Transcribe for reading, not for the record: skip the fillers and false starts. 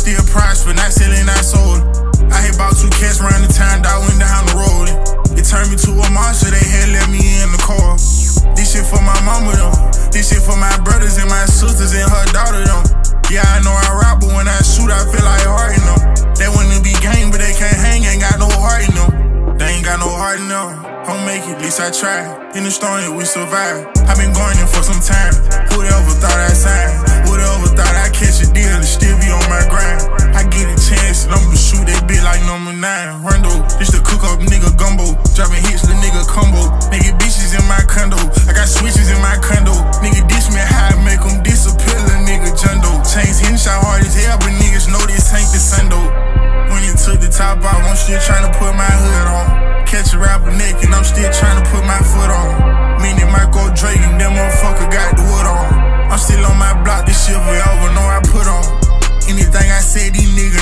still prosper, not selling, not sold. I had bought 2 cats around the time, I went down the road. It turned me to a monster, they had left me in the car. This shit for my mama though. This shit for my brothers and my sisters and her daughter though. Yeah, I know I rap, but when I shoot, I feel like hard in them. They wanna be gang, but they can't hang, ain't got no heart in them. They ain't got no heart in them. Don't make it, at least I tried. In the storm, yeah, we survived. I been going in for some time. Whoever thought I'd sign? Whoever thought I'd catch a deal and still be on my grind? I get a chance and I'ma shoot that bitch like number 9. Rondo, this the cook up nigga gumbo. Dropping hits, the nigga combo. Nigga bitches in my condo. I got switches in my condo. Nigga dish me how I make them disappear, little nigga Jundo. Chains hitting shot hard as hell, but niggas know this ain't the Sundo. When you took the top off, I'm still trying to put my hood on. Catch a rapper naked, I'm still trying to put my foot on. Meaning Michael Drake and that motherfucker got the wood on. I'm still on my block, this shit forever, know I put on. Anything I said, these niggas